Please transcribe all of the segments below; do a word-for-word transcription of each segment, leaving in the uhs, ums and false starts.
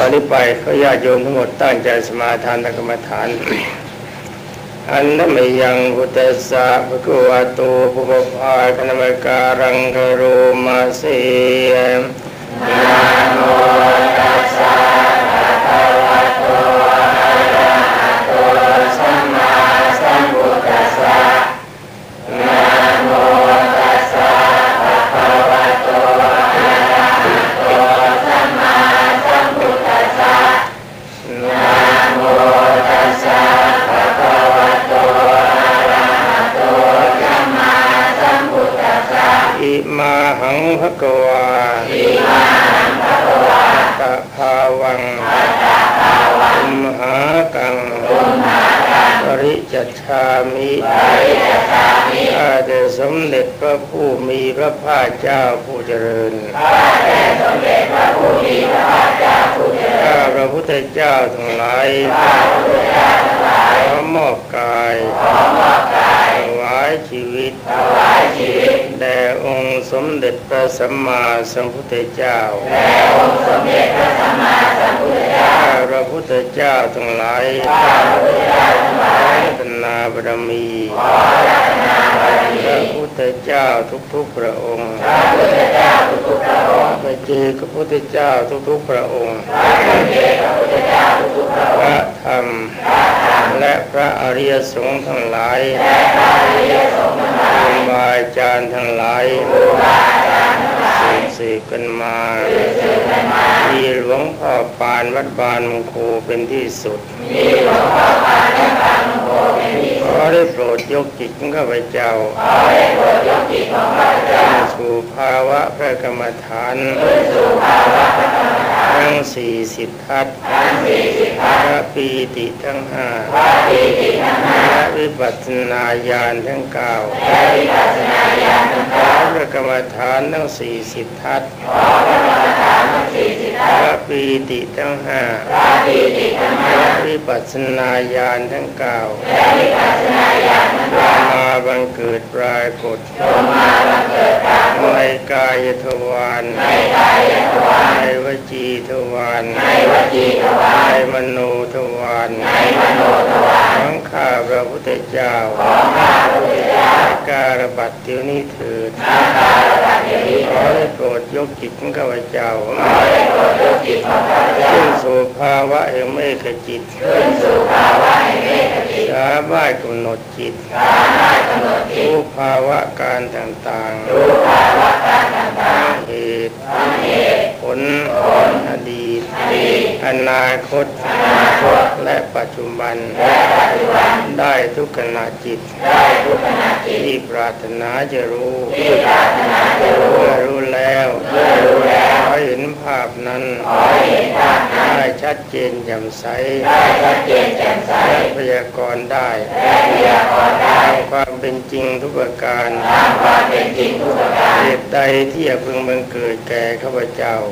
อนนี้ไปขอญาติโยมทั้งหมดตั้งใจสมาทานกรรมฐานอันนั้นไม่ยังพุทธสสะภะคะวะโตภะคะวะคณมการังคโรมาเสนะโมตัสสะภะคะวะโตอะระหะโตสัมมาสัมพุทธัสสะนะโมตัสสะภะคะวะโตอะระหะโตสัมมาสัมพุทธัสสะนะโมตัสสะภะคะวะโตอะระหะโตสัมมาสัมพุทธัสสะอิมาหังภะคะวะอิมาหังภะคะวะตะภาวังตะภาวังอุมหากังอุมหากังปริจัชฌามิปริจัชฌามิข้าแต่สมเด็จพระผู้มีพระภาคเจ้าผู้เจริญข้าแต่สมเด็จพระผู้มีพระภาคเจ้าผู้เจริญข้าพระพุทธเจ้าทั้งหลายข้าพระพุทธเจ้าทั้งหลายขอมอบกายขอมอบกายถวายชีวิตถวายชีวิตแด่องค์สมเด็จพระสัมมาสัมพุทธเจ้าแด่องค์สมเด็จพระสัมมาสัมพุทธเจ้าข้าพระพุทธเจ้าทั้งหลายข้าพระพุทธเจ้าทั้งหลายรัตนาบารมีขอรัตนาบารมีพระพุทธเจ้าทุกๆพระองค์พระพุทธเจ้าทุกๆพระองค์พระเจ้าพระพุทธเจ้าทุกๆพระองค์พระเจ้าพระพุทธเจ้าทุกๆพระองค์พระธรรมและพระอริยสงฆ์ทั้งหลายและพระอริยสงฆ์ทั้งหลายครูบาอาจารย์ทั้งหลายครูบาอาจารย์ทั้งหลายสืบกันมามีหลวงพ่อปานวัดบานมงคลเป็นที่สุดมีหลวงพ่อปานวัดบานมงคลเป็นที่สุดขอได้โปรดยกจิตของข้าพเจ้าขอได้โปรดยกจิตของข้าพเจ้าสู่ภาวะพระกรรมฐานสู่ภาวะพระกรรมฐานทั้งสี่สิบทัศน์ทั้งสี่สิบทัศน์พระปีติทั้งห้าพระปีติทั้งห้าและวิปัสสนาญาณทั้งเก้าและวิปัสสนาญาณทั้งเก้าพระกรรมฐานทั้งสี่สิบทัศน์ขอพระกรรมฐานทั้งสี่สิบทัศน์พระปีติทั้งห้าพระปีติทั้งห้าและวิปัสสนาญาณทั้งเก้าและวิปัสสนาญาณทั้งเก้ามาบังเกิดปรากฏมาบังเกิดปรากฏในกายทวารในกายทวารในวจีทวารในวจีทวารในมโนทวารในมโนทวารของข้าพระพุทธเจ้าของข้าพระพุทธเจ้าการบัดเดี๋ยวนี้เถิดการบัดเดี๋ยวนี้ขอได้โปรดยกจิตของข้าพเจ้าขอได้โปรดยกจิตของข้าพเจ้าขึ้นสู่ภาวะแห่งเมฆจิตขึ้นสู่ภาวะแห่งเมฆจิตสามารถกำหนดจิตสามารถกำหนดจิตรู้ภาวะการต่างๆรู้ภาวะการต่างๆเหตุผลอดีตอนาคตและปัจจุบันได้ทุกขณะจิตที่ปรารถนาจะรู้เมื่อรู้แล้วขอเห็นภาพนั้นได้ชัดเจนแจ่มใสและพยากรณ์ได้ตามความเป็นจริงทุกประการเหตุใดที่จะพึงบังเกิดแก่ข้าพเจ้า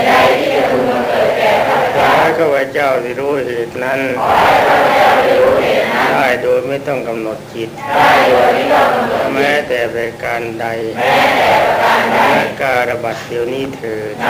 ขอให้ข้าพเจ้าได้รู้เหตุนั้นได้โดยไม่ต้องกำหนดจิตแม้แต่ประการใดนาการบัดเดี๋ยวนี้เถิด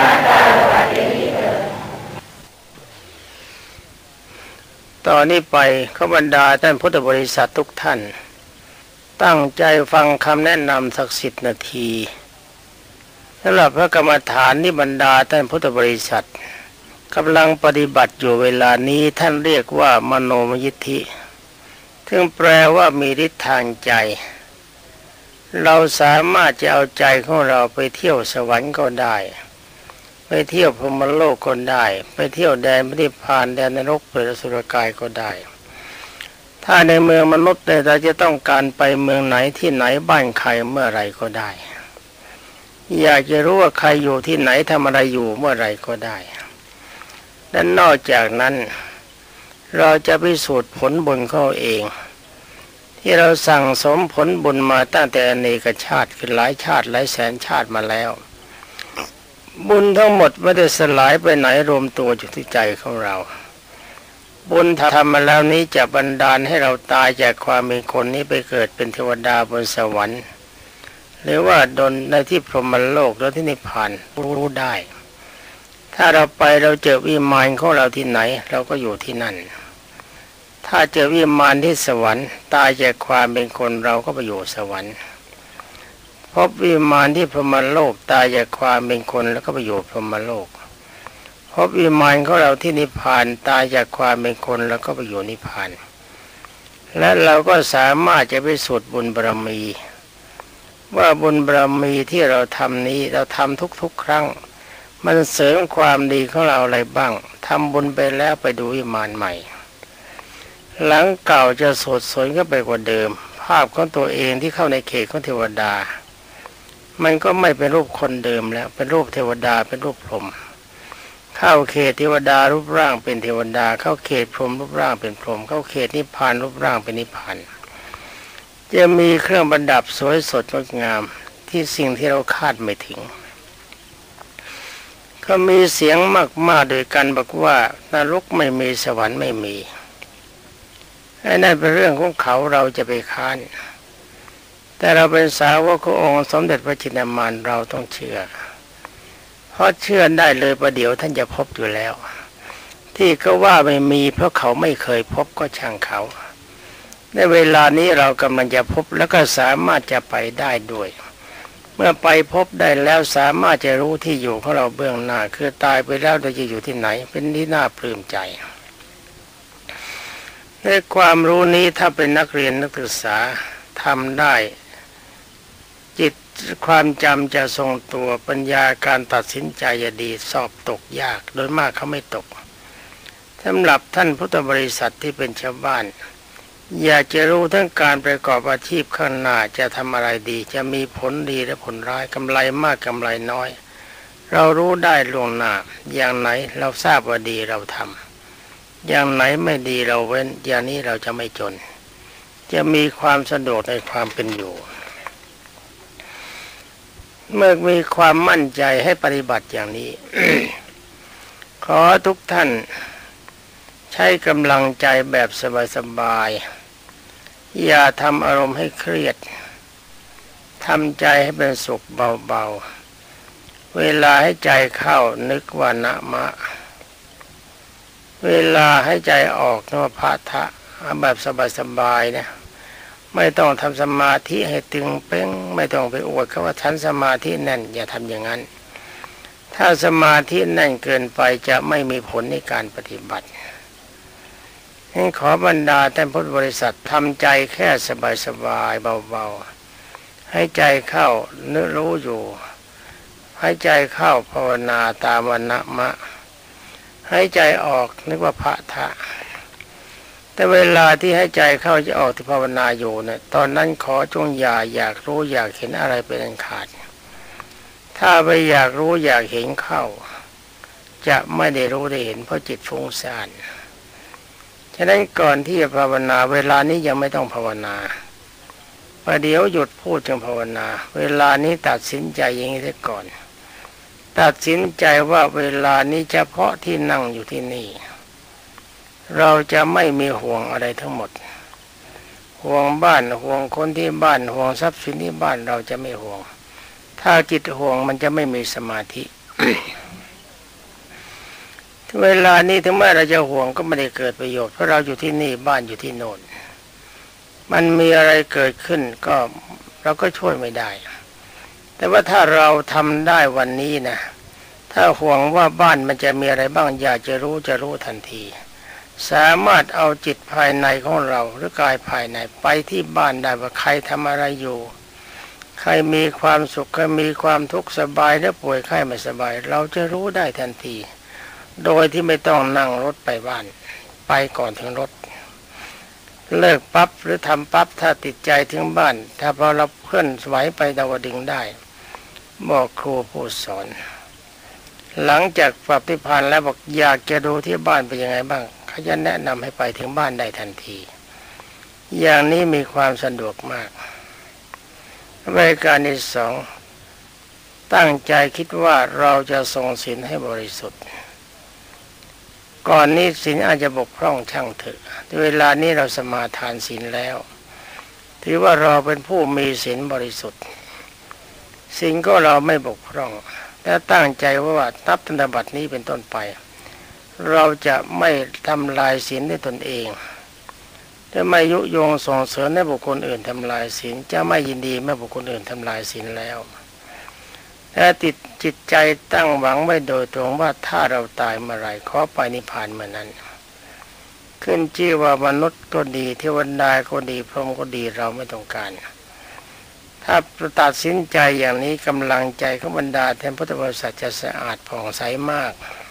ตอนนี้ไปขบรรดาท่านพุทธบริษัททุกท่านตั้งใจฟังคำแนะนำสักสิบนาทีสำหรับพระกรรมฐานที่บรรดาท่านพุทธบริษัทกำลังปฏิบัติอยู่เวลานี้ท่านเรียกว่ามโนมยิทธิซึ่งแปลว่ามีฤทธิ์ทางใจเราสามารถจะเอาใจของเราไปเที่ยวสวรรค์ก็ได้ไปเที่ยวพรหมโลกก็ได้ไปเที่ยวแดนพระนิพพานแดนนรกเปรตอสุรกายก็ได้ถ้าในเมืองมนุษย์เนี่ยเราจะต้องการไปเมืองไหนที่ไหนบ้านใครเมื่อไรก็ได้อยากจะรู้ว่าใครอยู่ที่ไหนทำอะไรอยู่เมื่อไรก็ได้และนอกจากนั้นเราจะพิสูจน์ผลบุญของเราเองที่เราสั่งสมผลบุญมาตั้งแต่อเนกชาติคือหลายชาติหลายแสนชาติมาแล้วบุญทั้งหมดไม่ได้สลายไปไหนรวมตัวอยู่ที่ใจของเราบุญทำมาแล้วนี้จะบันดาลให้เราตายจากความเป็นคนนี้ไปเกิดเป็นเทวดาบนสวรรค์หรือว่าดลในที่พรหมโลกแล้วที่นิพพานรู้ได้ถ้าเราไปเราเจอวิมานของเราที่ไหนเราก็อยู่ที่นั่นถ้าเจอวิมานที่สวรรค์ตายจากความเป็นคนเราก็ไปอยู่สวรรค์พบวิมานที่พรหมโลกตายจากความเป็นคนแล้วก็ไปอยู่พรหมโลกพบวิมานของเราที่นิพพานตายจากความเป็นคนแล้วก็ไปอยู่นิพพานและเราก็สามารถจะไปสูตรบุญบารมีว่าบุญบารมีที่เราทำนี้เราทำทุกๆครั้งมันเสริมความดีของเราอะไรบ้างทำบุญไปแล้วไปดูวิมานใหม่หลังเก่าจะสดสวยก็ไปกว่าเดิมภาพของตัวเองที่เข้าในเขตของเทวดามันก็ไม่เป็นรูปคนเดิมแล้วเป็นรูปเทวดาเป็นรูปพรหมเข้าเขตเทวดารูปร่างเป็นเทวดาเข้าเขตพรหมรูปร่างเป็นพรหมเข้าเขตนิพพานรูปร่างเป็นนิพพานจะมีเครื่องประดับสวยสดงดงามที่สิ่งที่เราคาดไม่ถึงก็มีเสียงมากๆโดยกันบอกว่านรกไม่มีสวรรค์ไม่มีไอ้นั่นเป็นเรื่องของเขาเราจะไปค้านแต่เราเป็นสาวกขององค์สมเด็จพระจินดามานเราต้องเชื่อเพราะเชื่อได้เลยประเดี๋ยวท่านจะพบอยู่แล้วที่ก็ว่าไม่มีเพราะเขาไม่เคยพบก็ช่างเขาในเวลานี้เรากำลังจะพบแล้วก็สามารถจะไปได้ด้วยเมื่อไปพบได้แล้วสามารถจะรู้ที่อยู่ของเราเบื้องหน้าคือตายไปแล้วเราจะอยู่ที่ไหนเป็นที่น่าปลื้มใจในความรู้นี้ถ้าเป็นนักเรียนนักศึกษาทำได้จิตความจำจะทรงตัวปัญญาการตัดสินใจจะดีสอบตกยากโดยมากเขาไม่ตกสำหรับท่านพุทธบริษัทที่เป็นชาวบ้านอยากจะรู้ทั้งการประกอบอาชีพข้างหน้าจะทำอะไรดีจะมีผลดีและผลร้ายกำไรมากกำไรน้อยเรารู้ได้ล่วงหน้าอย่างไหนเราทราบว่าดีเราทำอย่างไหนไม่ดีเราเว้นอย่างนี้เราจะไม่จนจะมีความสะดวกในความเป็นอยู่เมื่อมีความมั่นใจให้ปฏิบัติอย่างนี้ ขอทุกท่านใช้กำลังใจแบบสบายๆอย่าทำอารมณ์ให้เครียดทำใจให้เป็นสุขเบาๆเวลาให้ใจเข้านึกว่านะมะเวลาให้ใจออกนึกว่าพะทะแบบสบายๆนะไม่ต้องทำสมาธิให้ตึงเป้งไม่ต้องไปอวดเขาว่าฉันสมาธิแน่นอย่าทำอย่างนั้นถ้าสมาธิแน่นเกินไปจะไม่มีผลในการปฏิบัติให้ขอบรรดาท่านพุทธบริษัททำใจแค่สบายๆเบาๆให้ใจเข้านึกรู้อยู่ให้ใจเข้าภาวนาตามวันนะมะให้ใจออกนึกว่าพะทะแต่เวลาที่ให้ใจเข้าจะออกที่ภาวนาอยู่เนี่ยตอนนั้นขอจงอย่าอยากรู้อยากเห็นอะไรเป็นอันขาดถ้าไปอยากรู้อยากเห็นเข้าจะไม่ได้รู้ได้เห็นเพราะจิตฟุ้งซ่านฉะนั้นก่อนที่จะภาวนาเวลานี้ยังไม่ต้องภาวนาประเดี๋ยวหยุดพูดจึงภาวนาเวลานี้ตัดสินใจอย่างนี้เสียก่อนตัดสินใจว่าเวลานี้เฉพาะที่นั่งอยู่ที่นี่เราจะไม่มีห่วงอะไรทั้งหมดห่วงบ้านห่วงคนที่บ้านห่วงทรัพย์สินที่บ้านเราจะไม่ห่วงถ้าจิตห่วงมันจะไม่มีสมาธิ เวลานี้ถึงแม้เราจะห่วงก็ไม่ได้เกิดประโยชน์เพราะเราอยู่ที่นี่บ้านอยู่ที่โน่นมันมีอะไรเกิดขึ้นก็เราก็ช่วยไม่ได้แต่ว่าถ้าเราทำได้วันนี้นะถ้าห่วงว่าบ้านมันจะมีอะไรบ้างอยากจะรู้จะรู้ทันทีสามารถเอาจิตภายในของเราหรือกายภายในไปที่บ้านได้ว่าใครทำอะไรอยู่ใครมีความสุขใครมีความทุกข์สบายหรือป่วยไข้ไม่สบายเราจะรู้ได้ทันทีโดยที่ไม่ต้องนั่งรถไปบ้านไปก่อนถึงรถเลิกปั๊บหรือทำปั๊บถ้าติดใจถึงบ้านถ้าพอเราเพื่อนไหวไปดาวดึงได้บอกครูผู้สอนหลังจากปฏิภาณแล้วบอกอยากจะดูที่บ้านเป็นยังไงบ้างเขาจะแนะนำให้ไปถึงบ้านได้ทันทีอย่างนี้มีความสะดวกมากรายการที่สองตั้งใจคิดว่าเราจะทรงศีลให้บริสุทธิ์ก่อนนี้ศีลอาจจะบกพร่องช่างเถอะเวลานี้เราสมาทานศีลแล้วถือว่าเราเป็นผู้มีศีลบริสุทธิ์ศีลก็เราไม่บกพร่องและตั้งใจว่านับตั้งแต่บัดนี้เป็นต้นไปเราจะไม่ทำลายศีลด้วยตนเองจะไม่ยุยงส่งเสริมให้บุคคลอื่นทำลายศีลจะไม่ยินดีเมื่อบุคคลอื่นทำลายศีลแล้วแต่ติดจิตใจตั้งหวังไว้โดยตรงว่าถ้าเราตายเมื่อไรขอไปนิพพานเมื่อนั้นขึ้นชื่อว่ามนุษย์ก็ดีเทวดาก็ดีพรหมก็ดีเราไม่ต้องการถ้าตัดสินใจอย่างนี้กำลังใจของบรรดาแทนพุทธบริษัทจะสะอาดผ่องใสมาก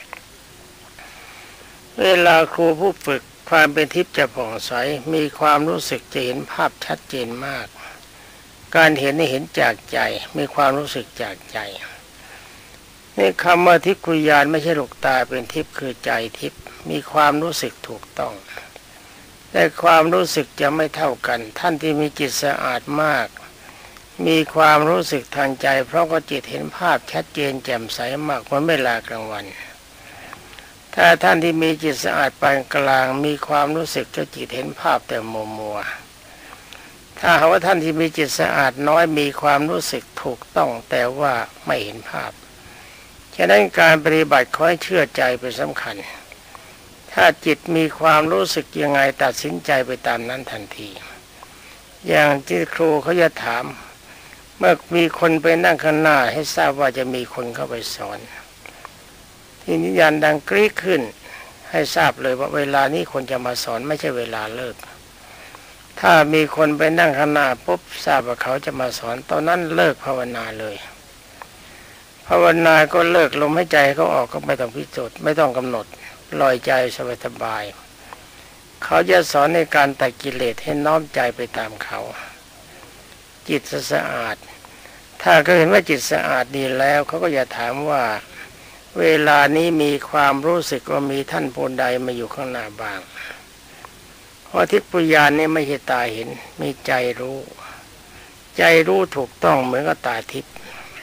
เวลาครูผู้ฝึกความเป็นทิพย์จะผ่องใสมีความรู้สึกจะเห็นภาพชัดเจนมากการเห็นนี่เห็นจากใจมีความรู้สึกจากใจนี่คำว่าทิพยญาณไม่ใช่ลูกตาเป็นทิพย์คือใจทิพย์มีความรู้สึกถูกต้องแต่ความรู้สึกจะไม่เท่ากันท่านที่มีจิตสะอาดมากมีความรู้สึกทางใจเพราะก็จิตเห็นภาพชัดเจนแจ่มใสมากเหมือนเวลากลางวันถ้าท่านที่มีจิตสะอาดปานกลางมีความรู้สึกก็จิตเห็นภาพแต่มัวมัวถ้าหากว่าท่านที่มีจิตสะอาดน้อยมีความรู้สึกถูกต้องแต่ว่าไม่เห็นภาพฉะนั้นการปฏิบัติขอให้เชื่อใจเป็นสำคัญถ้าจิตมีความรู้สึกยังไงตัดสินใจไปตามนั้นทันทีอย่างที่ครูเขาจะถามเมื่อมีคนไปนั่งข้างหน้าให้ทราบว่าจะมีคนเข้าไปสอนที่นิยันดังกรี๊ดขึ้นให้ทราบเลยว่าเวลานี้คนจะมาสอนไม่ใช่เวลาเลิกถ้ามีคนไปนั่งข้างหน้าปุ๊บทราบว่าเขาจะมาสอนตอนนั้นเลิกภาวนาเลยภาวนาก็เลิกลมหายใจเขาออกก็ไม่ต้องพิจารณาไม่ต้องกำหนดลอยใจสบายๆเขาจะสอนในการตัดกิเลสให้น้อมใจไปตามเขาจิตสะอาดถ้าเขาเห็นว่าจิตสะอาดดีแล้วเขาก็จะถามว่าเวลานี้มีความรู้สึกว่ามีท่านผู้ใดมาอยู่ข้างหน้าบ้างเพราะทิพยญาณนี่ไม่ใช่ตาเห็นมีใจรู้ใจรู้ถูกต้องเหมือนกับตาทิพย์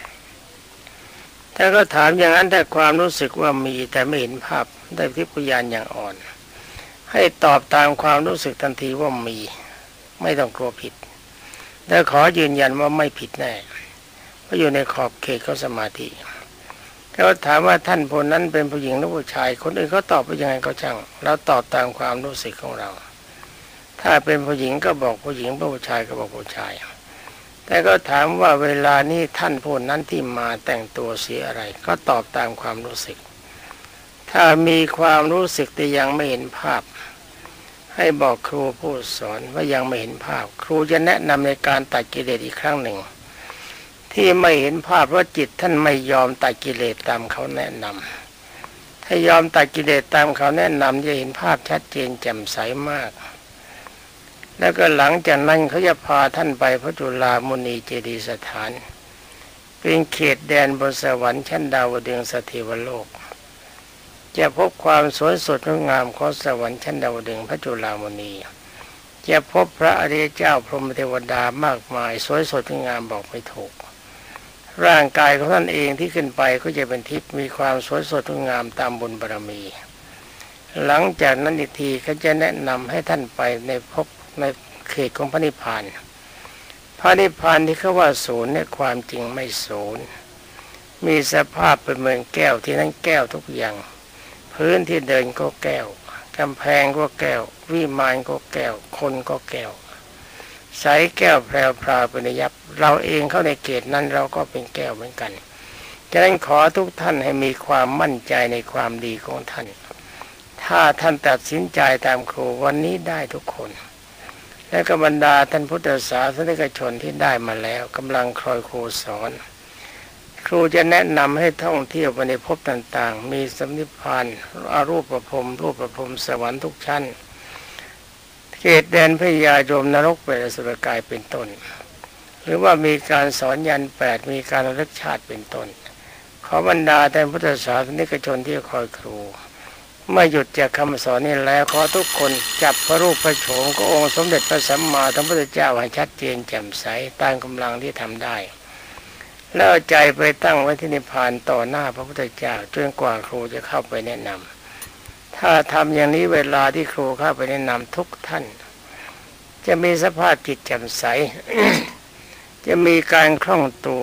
ถ้าก็ถามอย่างนั้นแต่ความรู้สึกว่ามีแต่ไม่เห็นภาพได้ทิพยญาณอย่างอ่อนให้ตอบตามความรู้สึกทันทีว่ามีไม่ต้องกลัวผิดแต่ขอยืนยันว่าไม่ผิดแน่เพราะอยู่ในขอบเขตของสมาธิเขาถามว่าท่านผู้นั้นเป็นผู้หญิงหรือผู้ชายคนอื่นเขาตอบไปยังไงก็ช่างเราตอบตามความรู้สึกของเราถ้าเป็นผู้หญิงก็บอกผู้หญิงผู้ชายก็บอกผู้ชายแต่ก็ถามว่าเวลานี้ท่านผู้นั้นที่มาแต่งตัวสีอะไรก็ตอบตามความรู้สึกถ้ามีความรู้สึกแต่ยังไม่เห็นภาพให้บอกครูผู้สอนว่ายังไม่เห็นภาพครูจะแนะนำในการตัดกิเลสอีกครั้งหนึ่งที่ไม่เห็นภาพเพราะจิตท่านไม่ยอมตัดกิเลสตามเขาแนะนำถ้ายอมตัดกิเลสตามเขาแนะนำจะเห็นภาพชัดเจนแจ่มใสมากแล้วก็หลังจากนั้นเขาจะพาท่านไปพระจุฬามุนีเจดีย์สถานเป็นเขตแดนบนสวรรค์ชั้นดาวดึงสเทวโลกจะพบความสวยสดงดงามของสวรรค์ชั้นดาวดึงพระจุฬามุนีจะพบพระอริยเจ้าพรหมเทวดามากมายสวยสดงดงามบอกไม่ถูกร่างกายของท่านเองที่ขึ้นไปก็จะเป็นทิพย์มีความสวยสดงดงามตามบุญบารมีหลังจากนั้นอีกทีเขาจะแนะนำให้ท่านไปในพบในเขตของพระนิพพานพระนิพพานที่เขาว่าศูนย์เนี่ยความจริงไม่ศูนย์มีสภาพเป็นเหมือนแก้วที่นั้นแก้วทุกอย่างพื้นที่เดินก็แก้วกำแพงก็แก้ววิมานก็แก้วคนก็แก้วใสแก้วแพรวพราวเป็นยับเราเองเข้าในเขตนั้นเราก็เป็นแก้วเหมือนกันฉะนั้นขอทุกท่านให้มีความมั่นใจในความดีของท่านถ้าท่านตัดสินใจตามครูวันนี้ได้ทุกคนและก็บรรดาท่านพุทธศาสนิกชนที่ได้มาแล้วกำลังคอยครูสอนครูจะแนะนำให้ท่องเที่ยวไปในภพต่างๆมีสัมนิพพานอารูปภพรูปภพสวรรค์ทุกชั้นเขตแดนพยายมนรกเปรตอสุรกายเป็นต้นหรือว่ามีการสอนยันแปดมีการระลึกชาติเป็นต้นขอบรรดาท่านพุทธศาสนิกชนที่คอยครูเมื่อหยุดจากคำสอนนี้แล้วขอทุกคนจับพระรูปพระโฉมขององค์สมเด็จพระสัมมาสัมพุทธเจ้าให้ชัดเจนแจ่มใสตามกำลังที่ทำได้แล้วเอาใจไปตั้งไว้ที่นิพพานต่อหน้าพระพุทธเจ้าจนกว่าครูจะเข้าไปแนะนำถ้าทำอย่างนี้เวลาที่ครูเข้าไปแนะนำทุกท่านจะมีสภาพจิตแจ่มใส จะมีการคล่องตัว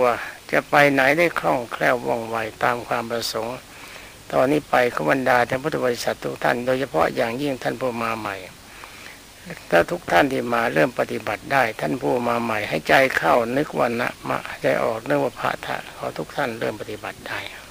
จะไปไหนได้คล่องแคล่วว่องไวตามความประสงค์ตอนนี้ไปขบรรดาท่านพุทธบริษัททุกท่านโดยเฉพาะอย่างยิ่งท่านผู้มาใหม่ถ้าทุกท่านที่มาเริ่มปฏิบัติได้ท่านผู้มาใหม่ให้ใจเข้านึกว่านะมะใจออกนึกว่าพระทะขอทุกท่านเริ่มปฏิบัติได้